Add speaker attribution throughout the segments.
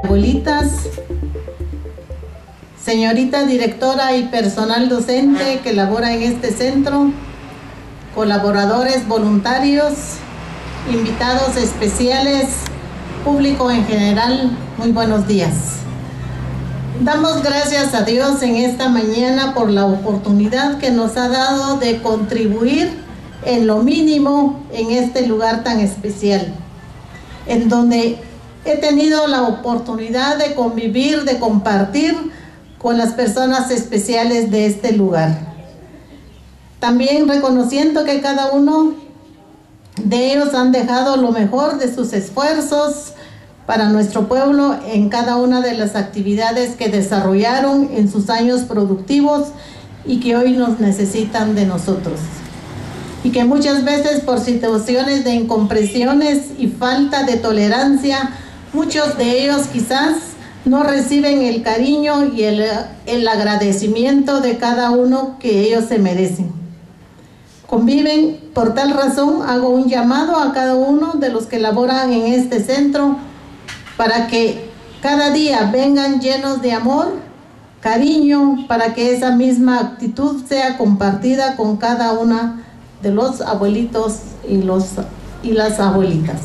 Speaker 1: abuelitas, señorita directora y personal docente que labora en este centro, colaboradores voluntarios, invitados especiales, público en general, muy buenos días. Damos gracias a Dios en esta mañana por la oportunidad que nos ha dado de contribuir en lo mínimo en este lugar tan especial, en donde he tenido la oportunidad de convivir, de compartir con las personas especiales de este lugar. También reconociendo que cada uno de ellos han dejado lo mejor de sus esfuerzos para nuestro pueblo en cada una de las actividades que desarrollaron en sus años productivos y que hoy nos necesitan de nosotros. Y que muchas veces por situaciones de incomprensiones y falta de tolerancia, muchos de ellos quizás no reciben el cariño y el agradecimiento de cada uno que ellos se merecen. Conviven, por tal razón hago un llamado a cada uno de los que laboran en este centro para que cada día vengan llenos de amor, cariño, para que esa misma actitud sea compartida con cada una de los abuelitos y las abuelitas.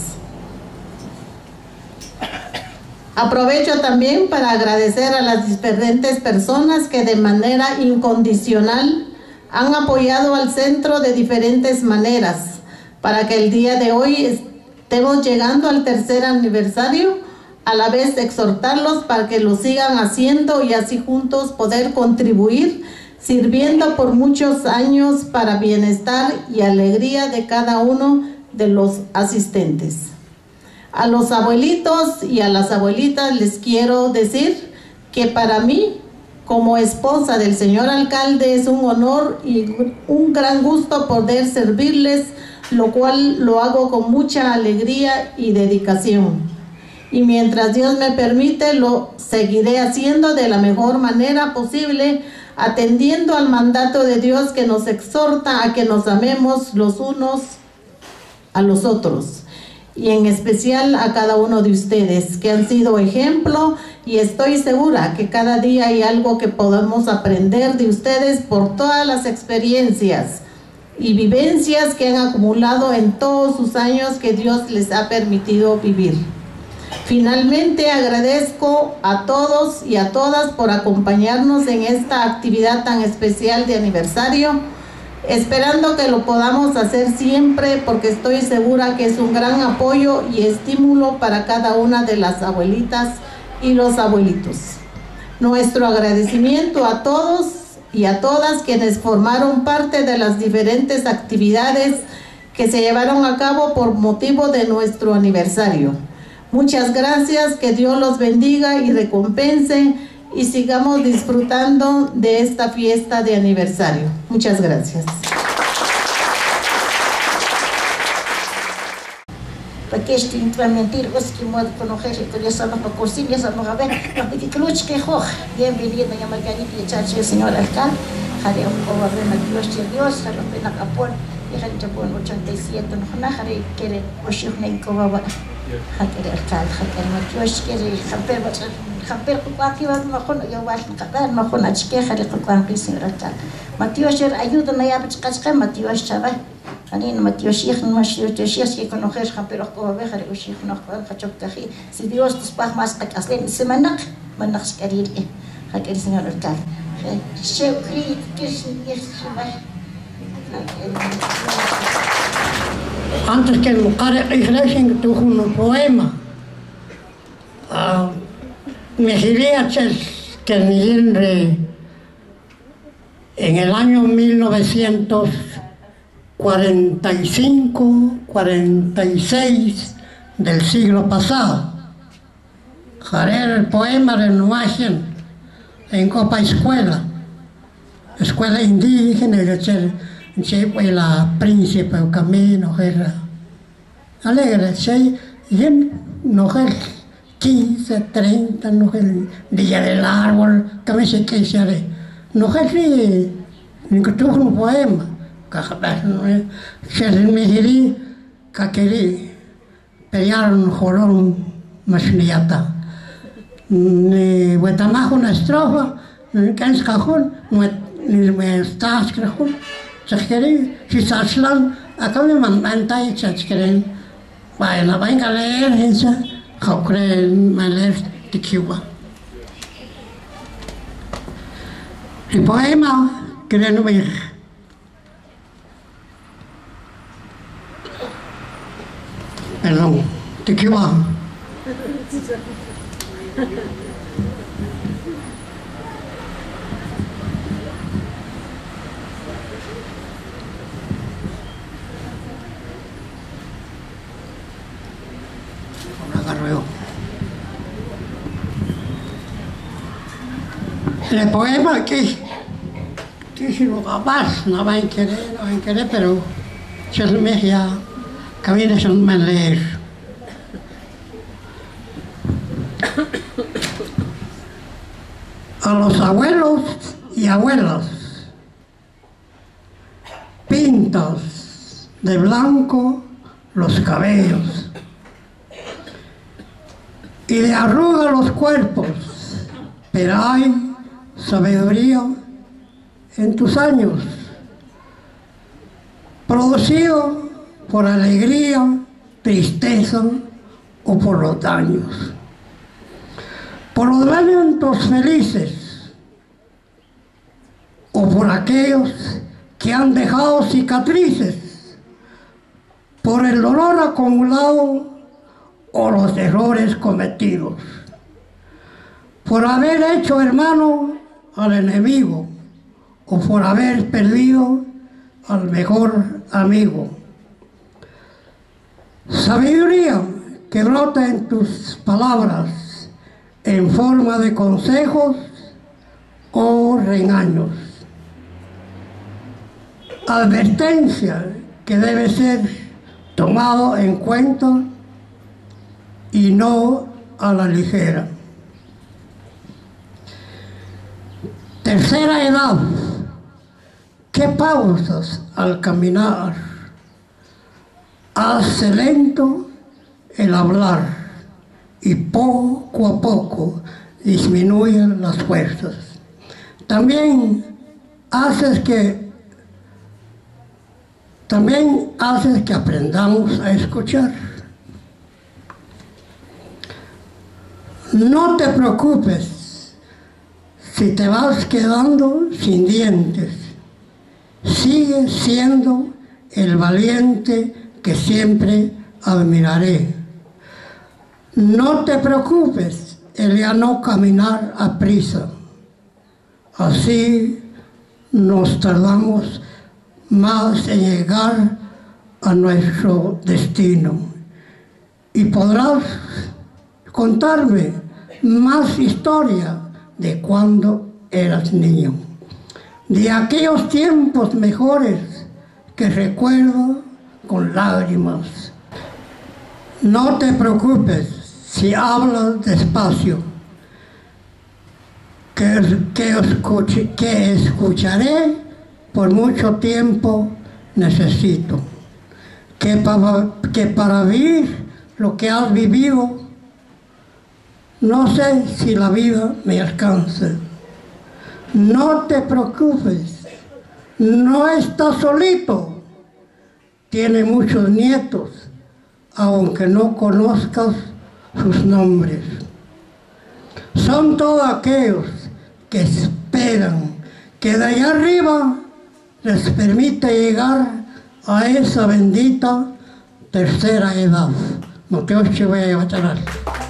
Speaker 1: Aprovecho también para agradecer a las diferentes personas que de manera incondicional han apoyado al centro de diferentes maneras para que el día de hoy estemos llegando al tercer aniversario, a la vez exhortarlos para que lo sigan haciendo y así juntos poder contribuir, sirviendo por muchos años para bienestar y alegría de cada uno de los asistentes. A los abuelitos y a las abuelitas les quiero decir que para mí, como esposa del señor alcalde, es un honor y un gran gusto poder servirles, lo cual lo hago con mucha alegría y dedicación. Y mientras Dios me permite, lo seguiré haciendo de la mejor manera posible, atendiendo al mandato de Dios que nos exhorta a que nos amemos los unos a los otros. Y en especial a cada uno de ustedes, que han sido ejemplo, y estoy segura que cada día hay algo que podemos aprender de ustedes por todas las experiencias y vivencias que han acumulado en todos sus años que Dios les ha permitido vivir. Finalmente agradezco a todos y a todas por acompañarnos en esta actividad tan especial de aniversario, esperando que lo podamos hacer siempre porque estoy segura que es un gran apoyo y estímulo para cada una de las abuelitas y los abuelitos. Nuestro agradecimiento a todos y a todas quienes formaron parte de las diferentes actividades que se llevaron a cabo por motivo de nuestro aniversario. Muchas gracias, que Dios los bendiga y recompense y sigamos disfrutando de esta fiesta de aniversario. Muchas gracias.
Speaker 2: Paquete implementar os que modo conocer que eu só não consigo, só não haver, mas que clutch que ho. Bienvenida a Margarita e Chachi, senhor alcalde. Hare o governo de Deus, hare pena capon. E hare Japón 87 no na hare querer o shuf nem cova. Hare alcalde, hare Matios querer خبر قاقي ما خون يا واش قبل ما خون اشكي خلي قاقي سيرتا Matios ayúdame a buscar Matios chava أنا Matios شيخ ماشي شيخ يكون خير خبر قوة خير وشيخ نخبر خشوف كخي سيديوس تصبح ماسك أصلين سمنق ما نخش كرير إيه هكذا سنور الكال شو كريت كيش يشبه
Speaker 3: Antes que el Qari Iglesia tuvo un poema. Me diría que en el año 1945-46 del siglo pasado. Haré el poema de Nuagen en Copa Escuela indígena, y la príncipe o camino, alegre, y no es 15, 30, no es el día del árbol, que me sé que se haré. No es ni que tuvo un poema, que me diría que quería pelear un jorón más niata. ni huetamajo una estrofa, ni que es cajón, ni me estás cajón. Se quiere, si saslan, acá me mandan y se quieren. Bueno, venga a leer, esa, how creen, me leer de Cuba. El poema, creen ver. Perdón, de Cuba. El poema que lo capaz, no va a querer, pero se me ya camina se me leer. A los abuelos y abuelas, pintas de blanco los cabellos y de arruga los cuerpos, pero hay sabiduría en tus años, producido por alegría, tristeza o por los daños. Por los momentos felices o por aquellos que han dejado cicatrices, por el dolor acumulado o los errores cometidos, por haber hecho hermano al enemigo o por haber perdido al mejor amigo. Sabiduría que brota en tus palabras en forma de consejos o regaños. Advertencia que debe ser tomado en cuenta y no a la ligera. Tercera edad, ¿qué pausas al caminar? Hace lento el hablar y poco a poco disminuyen las fuerzas. También haces que aprendamos a escuchar. No te preocupes si te vas quedando sin dientes. Sigue siendo el valiente que siempre admiraré. No te preocupes el ya no caminar a prisa. Así nos tardamos más en llegar a nuestro destino. Y podrás contarme más historia de cuando eras niño, de aquellos tiempos mejores que recuerdo con lágrimas. No te preocupes si hablas despacio, que escucharé por mucho tiempo necesito, que para vivir lo que has vivido, no sé si la vida me alcance. No te preocupes, no estás solito, tiene muchos nietos, aunque no conozcas sus nombres. Son todos aquellos que esperan que de allá arriba les permita llegar a esa bendita tercera edad. No te voy a batallar.